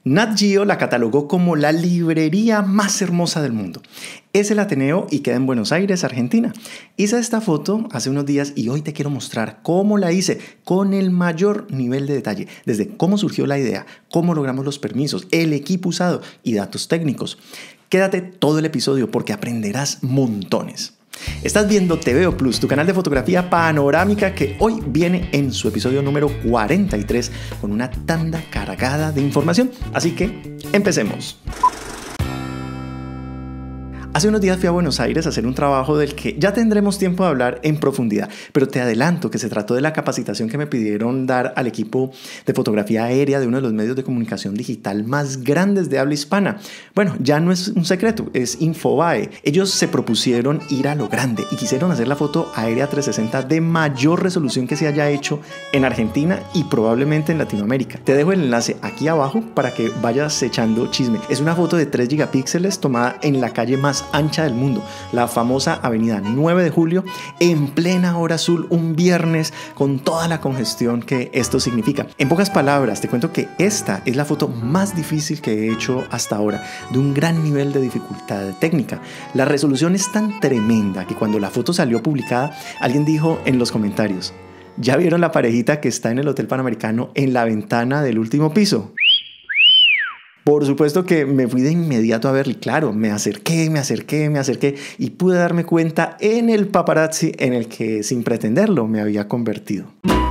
Nat Geo la catalogó como la librería más hermosa del mundo. Es el Ateneo y queda en Buenos Aires, Argentina. Hice esta foto hace unos días y hoy te quiero mostrar cómo la hice con el mayor nivel de detalle, desde cómo surgió la idea, cómo logramos los permisos, el equipo usado y datos técnicos. Quédate todo el episodio porque aprenderás montones. Estás viendo TVO Plus, tu canal de fotografía panorámica que hoy viene en su episodio número 43 con una tanda cargada de información. Así que empecemos. Hace unos días fui a Buenos Aires a hacer un trabajo del que ya tendremos tiempo de hablar en profundidad, pero te adelanto que se trató de la capacitación que me pidieron dar al equipo de fotografía aérea de uno de los medios de comunicación digital más grandes de habla hispana. Bueno, ya no es un secreto, es Infobae. Ellos se propusieron ir a lo grande y quisieron hacer la foto aérea 360 de mayor resolución que se haya hecho en Argentina y probablemente en Latinoamérica. Te dejo el enlace aquí abajo para que vayas echando chisme. Es una foto de 3 gigapíxeles tomada en la calle más ancha del mundo, la famosa avenida 9 de julio, en plena hora azul, un viernes, con toda la congestión que esto significa. En pocas palabras, te cuento que esta es la foto más difícil que he hecho hasta ahora, de un gran nivel de dificultad técnica. La resolución es tan tremenda que cuando la foto salió publicada, alguien dijo en los comentarios: ¿ya vieron la parejita que está en el Hotel Panamericano en la ventana del último piso? Por supuesto que me fui de inmediato a verlo y claro, me acerqué y pude darme cuenta en el paparazzi en el que sin pretenderlo me había convertido.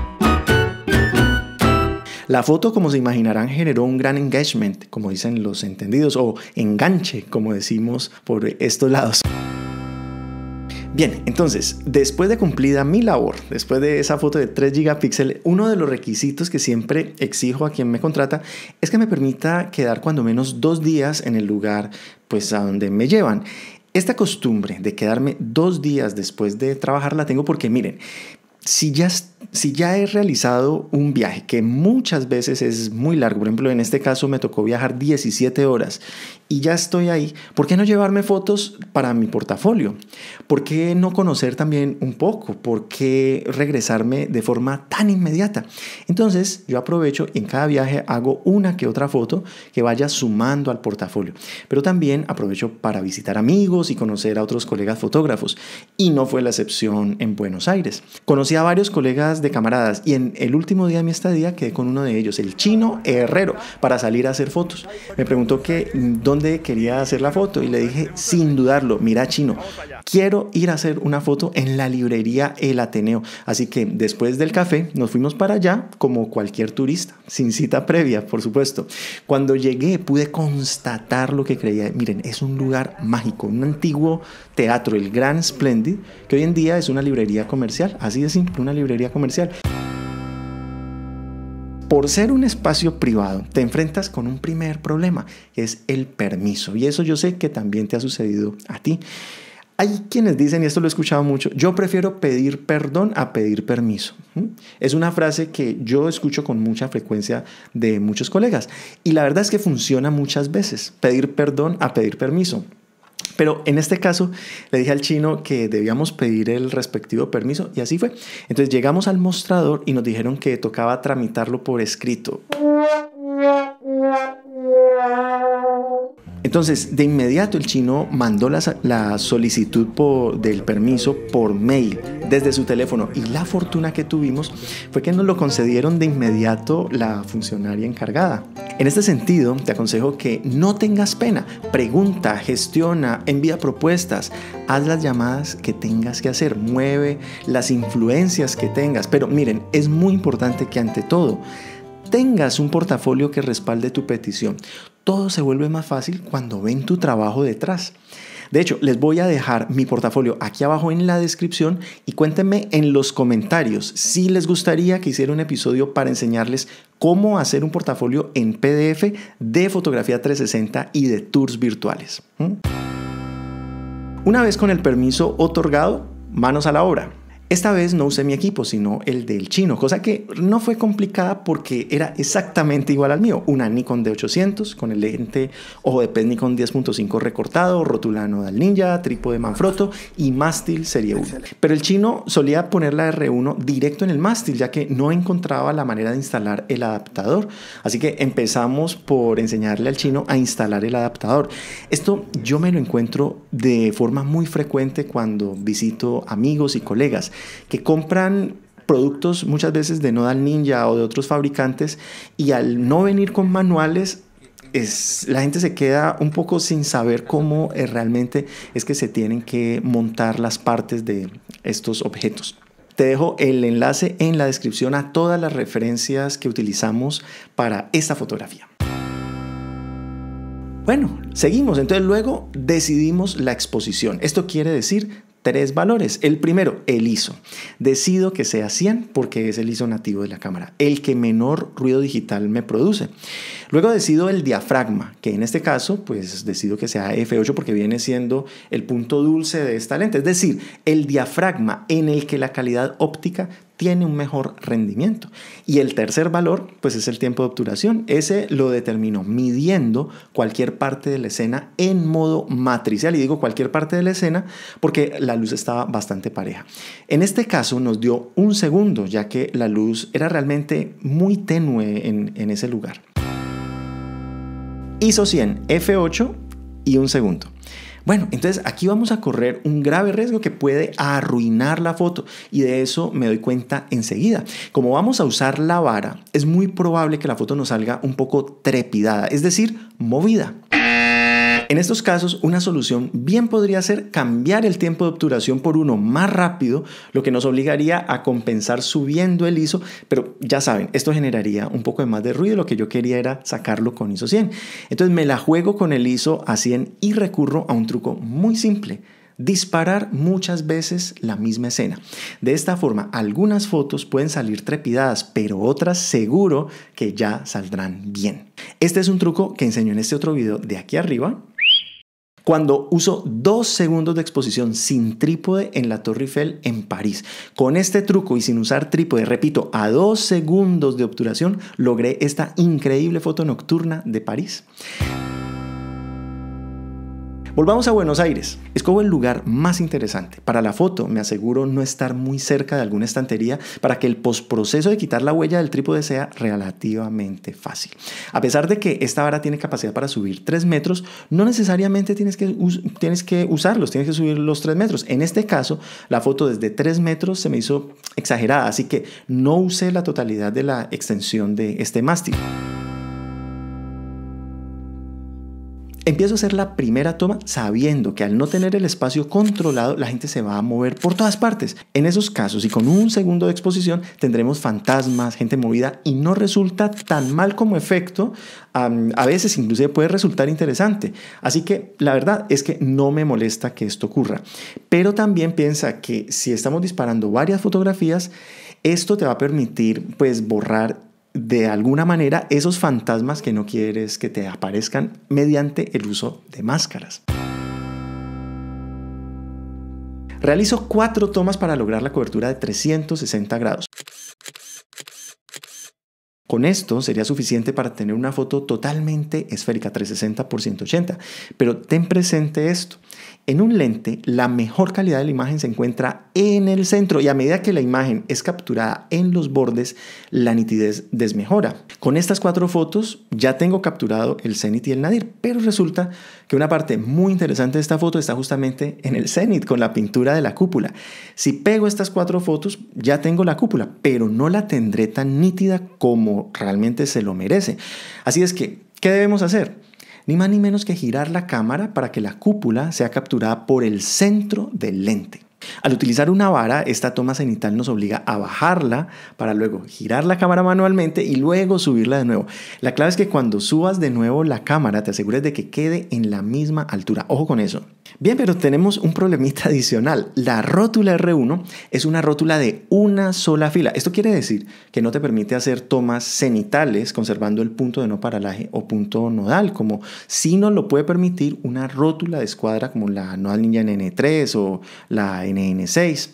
La foto, como se imaginarán, generó un gran engagement, como dicen los entendidos, o enganche, como decimos por estos lados. Bien, entonces, después de cumplida mi labor, después de esa foto de 3 gigapíxeles, uno de los requisitos que siempre exijo a quien me contrata es que me permita quedar cuando menos 2 días en el lugar pues a donde me llevan. Esta costumbre de quedarme 2 días después de trabajar la tengo porque, miren, si ya he realizado un viaje que muchas veces es muy largo, por ejemplo, en este caso me tocó viajar 17 horas y ya estoy ahí, ¿por qué no llevarme fotos para mi portafolio? ¿Por qué no conocer también un poco? ¿Por qué regresarme de forma tan inmediata? Entonces yo aprovecho y en cada viaje hago una que otra foto que vaya sumando al portafolio, pero también aprovecho para visitar amigos y conocer a otros colegas fotógrafos y no fue la excepción en Buenos Aires. Conocí a varios colegas de camaradas y en el último día de mi estadía quedé con uno de ellos, el Chino Herrero, para salir a hacer fotos. Me preguntó que dónde quería hacer la foto y le dije sin dudarlo: mira, Chino, quiero ir a hacer una foto en la librería El Ateneo. Así que después del café nos fuimos para allá como cualquier turista, sin cita previa, por supuesto. Cuando llegué pude constatar lo que creía. Miren, es un lugar mágico, un antiguo teatro, el Grand Splendid, que hoy en día es una librería comercial, así de simple, una librería comercial. Por ser un espacio privado, te enfrentas con un primer problema, que es el permiso. Y eso yo sé que también te ha sucedido a ti. Hay quienes dicen, y esto lo he escuchado mucho: yo prefiero pedir perdón a pedir permiso. Es una frase que yo escucho con mucha frecuencia de muchos colegas. Y la verdad es que funciona muchas veces, pedir perdón a pedir permiso. Pero en este caso le dije al Chino que debíamos pedir el respectivo permiso y así fue. Entonces llegamos al mostrador y nos dijeron que tocaba tramitarlo por escrito. Entonces, de inmediato el Chino mandó la solicitud del permiso por mail desde su teléfono y la fortuna que tuvimos fue que nos lo concedieron de inmediato la funcionaria encargada. En este sentido, te aconsejo que no tengas pena, pregunta, gestiona, envía propuestas, haz las llamadas que tengas que hacer, mueve las influencias que tengas, pero miren, es muy importante que ante todo tengas un portafolio que respalde tu petición. Todo se vuelve más fácil cuando ven tu trabajo detrás. De hecho, les voy a dejar mi portafolio aquí abajo en la descripción y cuéntenme en los comentarios si les gustaría que hiciera un episodio para enseñarles cómo hacer un portafolio en PDF de fotografía 360 y de tours virtuales. Una vez con el permiso otorgado, manos a la obra. Esta vez no usé mi equipo, sino el del chino, cosa que no fue complicada porque era exactamente igual al mío. Una Nikon D800 con el lente ojo de pez Nikon 10.5 recortado, rótula nodal ninja, trípode Manfrotto y mástil serie 1. Pero el chino solía poner la R1 directo en el mástil, ya que no encontraba la manera de instalar el adaptador. Así que empezamos por enseñarle al chino a instalar el adaptador. Esto yo me lo encuentro de forma muy frecuente cuando visito amigos y colegas que compran productos muchas veces de Nodal Ninja o de otros fabricantes, y al no venir con manuales, la gente se queda un poco sin saber cómo realmente es que se tienen que montar las partes de estos objetos. Te dejo el enlace en la descripción a todas las referencias que utilizamos para esta fotografía. Bueno, seguimos. Entonces luego decidimos la exposición. Esto quiere decir 3 valores. El primero, el ISO. Decido que sea 100 porque es el ISO nativo de la cámara, el que menor ruido digital me produce. Luego decido el diafragma, que en este caso pues decido que sea f8 porque viene siendo el punto dulce de esta lente. Es decir, el diafragma en el que la calidad óptica tiene un mejor rendimiento. Y el tercer valor pues es el tiempo de obturación. Ese lo determino midiendo cualquier parte de la escena en modo matricial. Y digo cualquier parte de la escena porque la luz estaba bastante pareja. En este caso nos dio 1 segundo, ya que la luz era realmente muy tenue en ese lugar. ISO 100, f8 y 1 segundo. Bueno, entonces aquí vamos a correr un grave riesgo que puede arruinar la foto, y de eso me doy cuenta enseguida. Como vamos a usar la vara, es muy probable que la foto nos salga un poco trepidada, es decir, movida. En estos casos, una solución bien podría ser cambiar el tiempo de obturación por uno más rápido, lo que nos obligaría a compensar subiendo el ISO, pero ya saben, esto generaría un poco de más de ruido. Lo que yo quería era sacarlo con ISO 100. Entonces me la juego con el ISO a 100 y recurro a un truco muy simple: disparar muchas veces la misma escena. De esta forma, algunas fotos pueden salir trepidadas, pero otras seguro que ya saldrán bien. Este es un truco que enseño en este otro video de aquí arriba, cuando uso 2 segundos de exposición sin trípode en la Torre Eiffel en París. Con este truco y sin usar trípode, repito, a 2 segundos de obturación, logré esta increíble foto nocturna de París. Volvamos a Buenos Aires. Escojo el lugar más interesante. Para la foto me aseguro no estar muy cerca de alguna estantería para que el postproceso de quitar la huella del trípode sea relativamente fácil. A pesar de que esta vara tiene capacidad para subir 3 metros, no necesariamente tienes que usarlos, tienes que subir los 3 metros. En este caso, la foto desde 3 metros se me hizo exagerada, así que no usé la totalidad de la extensión de este mástil. Empiezo a hacer la primera toma sabiendo que al no tener el espacio controlado, la gente se va a mover por todas partes. En esos casos y con 1 segundo de exposición tendremos fantasmas, gente movida, y no resulta tan mal como efecto. A veces inclusive puede resultar interesante. Así que la verdad es que no me molesta que esto ocurra. Pero también piensa que si estamos disparando varias fotografías, esto te va a permitir pues borrar de alguna manera esos fantasmas que no quieres que te aparezcan mediante el uso de máscaras. Realizo 4 tomas para lograr la cobertura de 360 grados. Con esto sería suficiente para tener una foto totalmente esférica, 360 por 180. Pero ten presente esto: en un lente, la mejor calidad de la imagen se encuentra en el centro, y a medida que la imagen es capturada en los bordes, la nitidez desmejora. Con estas 4 fotos ya tengo capturado el cénit y el nadir, pero resulta que una parte muy interesante de esta foto está justamente en el cénit, con la pintura de la cúpula. Si pego estas 4 fotos, ya tengo la cúpula, pero no la tendré tan nítida como realmente se lo merece. Así es que, ¿qué debemos hacer? Ni más ni menos que girar la cámara para que la cúpula sea capturada por el centro del lente. Al utilizar una vara, esta toma cenital nos obliga a bajarla para luego girar la cámara manualmente y luego subirla de nuevo. La clave es que cuando subas de nuevo la cámara te asegures de que quede en la misma altura. Ojo con eso. Bien, pero tenemos un problemita adicional. La rótula R1 es una rótula de una sola fila. Esto quiere decir que no te permite hacer tomas cenitales conservando el punto de no paralaje o punto nodal, como sí nos lo puede permitir una rótula de escuadra como la Nodal Ninja NN3 o la NN6.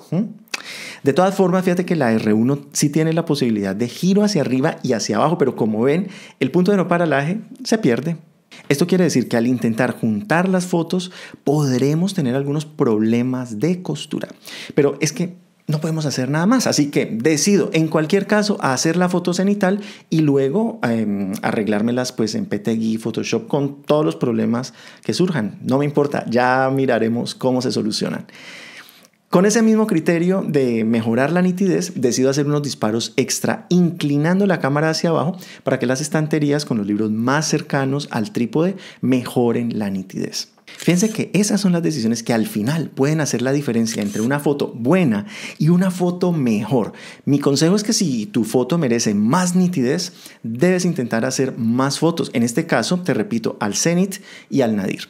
De todas formas, fíjate que la R1 sí tiene la posibilidad de giro hacia arriba y hacia abajo, pero como ven, el punto de no paralaje se pierde. Esto quiere decir que al intentar juntar las fotos podremos tener algunos problemas de costura. Pero es que no podemos hacer nada más, así que decido en cualquier caso a hacer la foto cenital y luego arreglármelas pues en PTGui, Photoshop con todos los problemas que surjan. No me importa, ya miraremos cómo se solucionan. Con ese mismo criterio de mejorar la nitidez, decido hacer unos disparos extra inclinando la cámara hacia abajo para que las estanterías con los libros más cercanos al trípode mejoren la nitidez. Fíjense que esas son las decisiones que al final pueden hacer la diferencia entre una foto buena y una foto mejor. Mi consejo es que si tu foto merece más nitidez, debes intentar hacer más fotos. En este caso, te repito, al cenit y al nadir.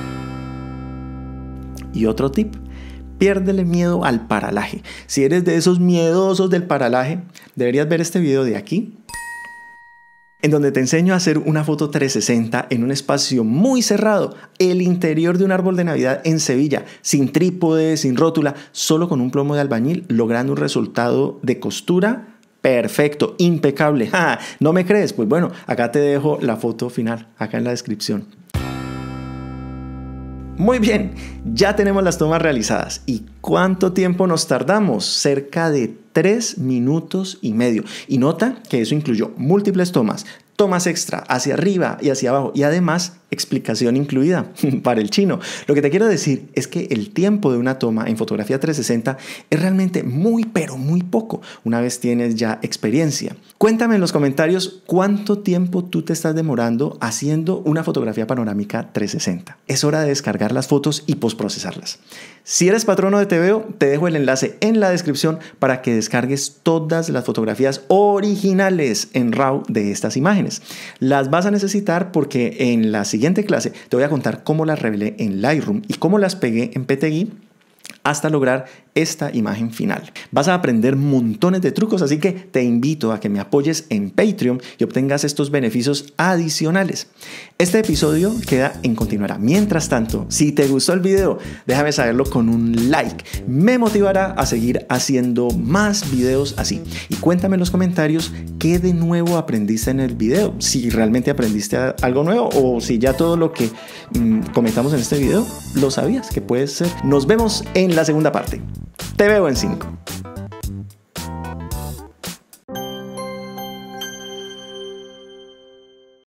Y otro tip. Piérdele miedo al paralaje. Si eres de esos miedosos del paralaje, deberías ver este video de aquí, en donde te enseño a hacer una foto 360 en un espacio muy cerrado, el interior de un árbol de Navidad en Sevilla, sin trípode, sin rótula, solo con un plomo de albañil, logrando un resultado de costura perfecto, impecable. ¡Ja! ¿No me crees? Pues bueno, acá te dejo la foto final, acá en la descripción. Muy bien, ya tenemos las tomas realizadas. ¿Y cuánto tiempo nos tardamos? Cerca de 3 minutos y medio. Y nota que eso incluyó múltiples tomas extra hacia arriba y hacia abajo y además explicación incluida para el chino. Lo que te quiero decir es que el tiempo de una toma en fotografía 360 es realmente muy pero muy poco una vez tienes ya experiencia. Cuéntame en los comentarios cuánto tiempo tú te estás demorando haciendo una fotografía panorámica 360. Es hora de descargar las fotos y postprocesarlas. Si eres patrono de TVO, te dejo el enlace en la descripción para que descargues todas las fotografías originales en RAW de estas imágenes. Las vas a necesitar porque en la siguiente clase te voy a contar cómo las revelé en Lightroom y cómo las pegué en PTGui hasta lograr esta imagen final. Vas a aprender montones de trucos, así que te invito a que me apoyes en Patreon y obtengas estos beneficios adicionales. Este episodio queda en continuará. Mientras tanto, si te gustó el video, déjame saberlo con un like. Me motivará a seguir haciendo más videos así. Y cuéntame en los comentarios qué de nuevo aprendiste en el video. Si realmente aprendiste algo nuevo o si ya todo lo que comentamos en este video lo sabías que puede ser. Nos vemos en la segunda parte. Te veo en 5.